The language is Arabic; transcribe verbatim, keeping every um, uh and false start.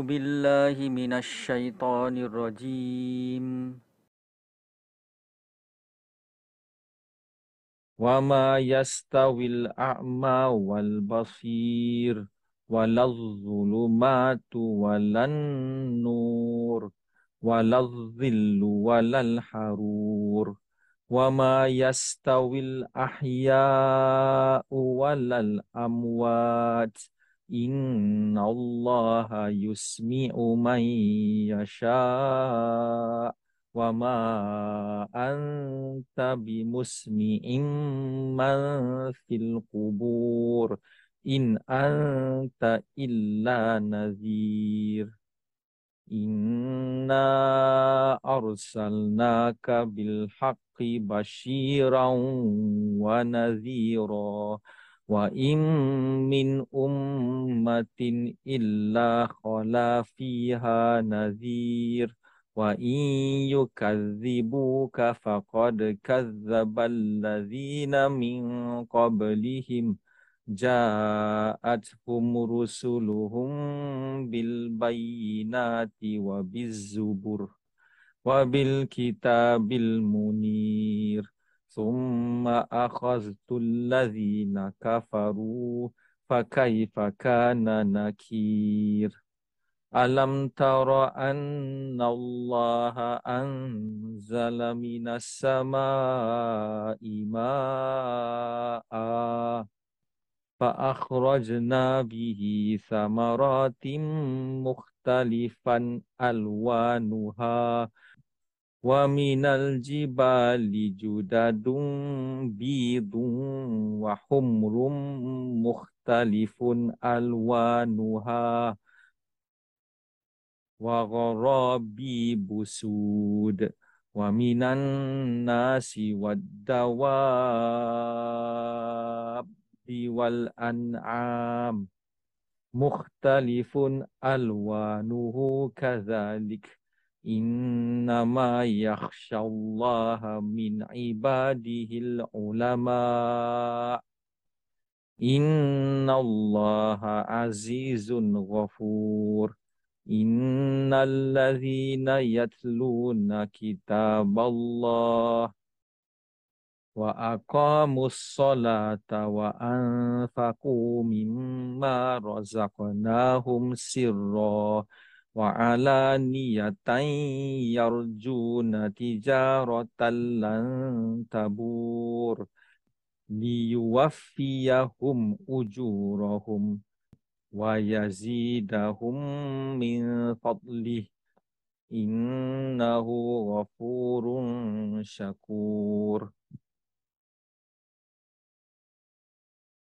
بالله من الشيطان الرجيم. وما يستوي الأعمى والبصير ولا الظلمات ولا النور ولا الظل ولا الحرور وما يستوي الأحياء ولا الأموات إن الله يسمع من يشاء وما أنت بمسمع من في القبور إن أنت إلا نذير إنا أرسلناك بالحق بشيرا ونذيرا وإن من أمة إلا خلا فيها نذير وإن يكذبوك فقد كذب الذين من قبلهم جاءتهم رسلهم بالبينات وبالزبر وبالكتاب المنير ثم أخذت الذين كفروا فكيف كان نكير ألم تر أن الله أنزل من السماء ماء فأخرجنا به ثمرات مختلفا ألوانها ومن الجبال جدد بيض وحمر مختلف ألوانها وغرابيب سود ومن الناس والدواب والأنعام مختلف ألوانه كذلك إنما يخشى الله من عباده العلماء إن الله عزيز غفور إن الذين يتلون كتاب الله وأقاموا الصلاة وأنفقوا مما رزقناهم سرا وعلانية يرجون تجارة لن تبور ليوفيهم أجورهم ويزيدهم من فضله إنه غفور شكور